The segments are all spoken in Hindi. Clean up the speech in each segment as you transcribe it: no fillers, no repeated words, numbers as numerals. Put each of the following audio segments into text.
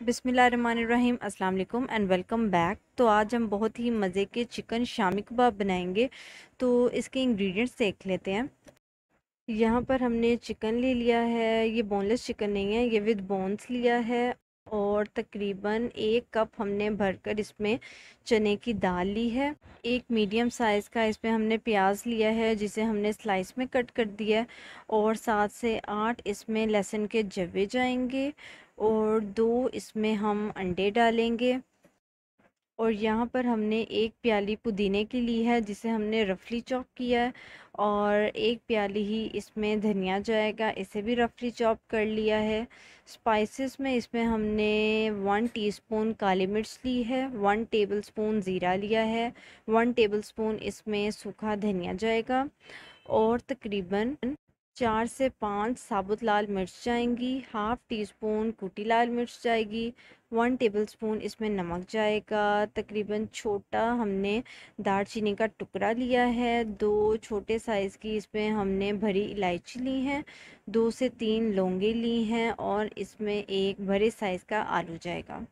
बिस्मिल्लाहिर्रहमानिर्रहीम अस्सलाम वालेकुम एंड वेलकम बैक। तो आज हम बहुत ही मज़े के चिकन शामी कबाब बनाएंगे। तो इसके इंग्रेडिएंट्स देख लेते हैं। यहाँ पर हमने चिकन ले लिया है, ये बोनलेस चिकन नहीं है, ये विद बोन्स लिया है। और तकरीबन 1 कप हमने भरकर इसमें चने की दाल ली है। एक मीडियम साइज़ का इसमें हमने प्याज लिया है जिसे हमने स्लाइस में कट कर दिया है। और 7 से 8 इसमें लहसुन के जवे जाएंगे और 2 इसमें हम अंडे डालेंगे। और यहाँ पर हमने 1 प्याली पुदीने की ली है जिसे हमने रफली चॉप किया है। और 1 प्याली ही इसमें धनिया जाएगा, इसे भी रफली चॉप कर लिया है। स्पाइसेस में इसमें हमने 1 टीस्पून काली मिर्च ली है, 1 टेबलस्पून ज़ीरा लिया है, 1 टेबलस्पून इसमें सूखा धनिया जाएगा। और तकरीबन 4 से 5 साबुत लाल मिर्च जाएंगी, हाफ़ टी स्पून कुटी लाल मिर्च जाएगी, 1 टेबलस्पून इसमें नमक जाएगा। तकरीबन छोटा हमने दालचीनी का टुकड़ा लिया है, 2 छोटे साइज़ की इसमें हमने भरी इलायची ली है, 2 से 3 लौंगे ली हैं और इसमें 1 बड़े साइज़ का आलू जाएगा।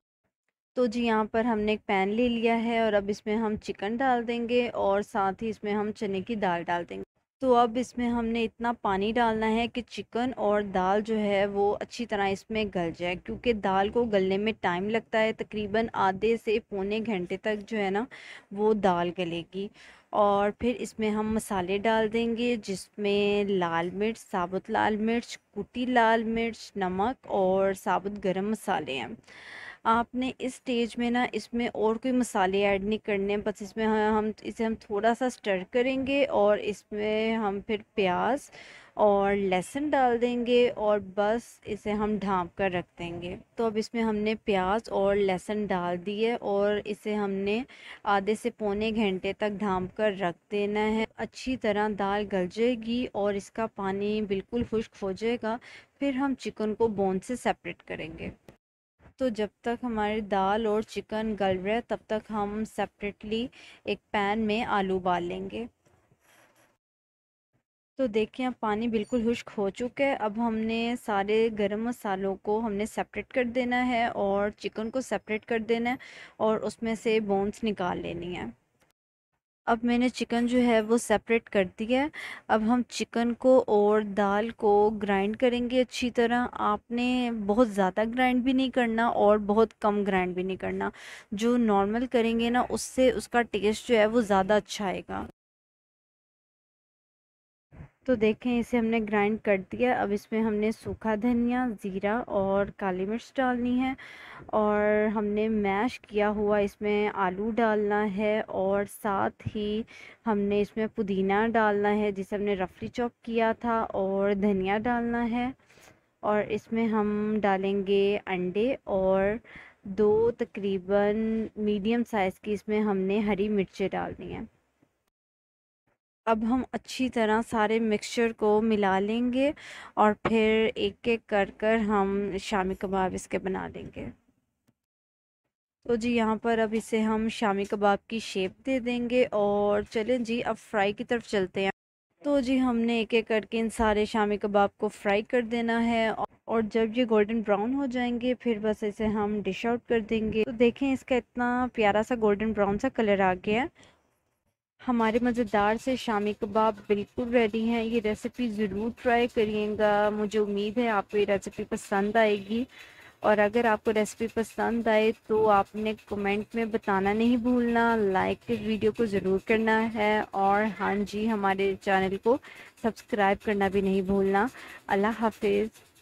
तो जी यहाँ पर हमने एक पैन ले लिया है और अब इसमें हम चिकन डाल देंगे और साथ ही इसमें हम चने की दाल डाल देंगे। तो अब इसमें हमने इतना पानी डालना है कि चिकन और दाल जो है वो अच्छी तरह इसमें गल जाए, क्योंकि दाल को गलने में टाइम लगता है, तकरीबन आधे से पौने घंटे तक जो है ना वो दाल गलेगी। और फिर इसमें हम मसाले डाल देंगे जिसमें लाल मिर्च, साबुत लाल मिर्च, कुटी लाल मिर्च, नमक और साबुत गरम मसाले हैं। आपने इस स्टेज में ना इसमें और कोई मसाले ऐड नहीं करने, बस इसमें हम इसे हम थोड़ा सा स्टर करेंगे और इसमें हम फिर प्याज और लहसुन डाल देंगे और बस इसे हम ढाँप कर रख देंगे। तो अब इसमें हमने प्याज और लहसुन डाल दिए और इसे हमने आधे से पौने घंटे तक ढाँप कर रख देना है। अच्छी तरह दाल गल जाएगी और इसका पानी बिल्कुल खुश्क हो जाएगा। फिर हम चिकन को बोन से सेपरेट करेंगे। तो जब तक हमारी दाल और चिकन गल रहा है तब तक हम सेपरेटली एक पैन में आलू उबाल लेंगे। तो देखिए अब पानी बिल्कुल खुश्क हो चुका है। अब हमने सारे गरम मसालों को हमने सेपरेट कर देना है और चिकन को सेपरेट कर देना है और उसमें से बोन्स निकाल लेनी है। अब मैंने चिकन जो है वो सेपरेट कर दिया है। अब हम चिकन को और दाल को ग्राइंड करेंगे अच्छी तरह। आपने बहुत ज़्यादा ग्राइंड भी नहीं करना और बहुत कम ग्राइंड भी नहीं करना। जो नॉर्मल करेंगे ना उससे उसका टेस्ट जो है वो ज़्यादा अच्छा आएगा। तो देखें इसे हमने ग्राइंड कर दिया। अब इसमें हमने सूखा धनिया, ज़ीरा और काली मिर्च डालनी है और हमने मैश किया हुआ इसमें आलू डालना है और साथ ही हमने इसमें पुदीना डालना है जिसे हमने रफली चॉप किया था और धनिया डालना है। और इसमें हम डालेंगे अंडे और 2 तकरीबन मीडियम साइज़ की इसमें हमने हरी मिर्चें डालनी है। अब हम अच्छी तरह सारे मिक्सचर को मिला लेंगे और फिर एक एक कर कर हम शामी कबाब इसके बना लेंगे। तो जी यहाँ पर अब इसे हम शामी कबाब की शेप दे देंगे और चलें जी अब फ्राई की तरफ चलते हैं। तो जी हमने एक एक करके इन सारे शामी कबाब को फ्राई कर देना है और जब ये गोल्डन ब्राउन हो जाएंगे फिर बस इसे हम डिश आउट कर देंगे। तो देखें इसका इतना प्यारा सा गोल्डन ब्राउन सा कलर आ गया है। हमारे मज़ेदार से शामी कबाब बिल्कुल रेडी हैं। ये रेसिपी ज़रूर ट्राई करिएगा। मुझे उम्मीद है आपको ये रेसिपी पसंद आएगी। और अगर आपको रेसिपी पसंद आए तो आपने कमेंट में बताना नहीं भूलना। लाइक इस वीडियो को ज़रूर करना है और हाँ जी हमारे चैनल को सब्सक्राइब करना भी नहीं भूलना। अल्लाह हाफिज़।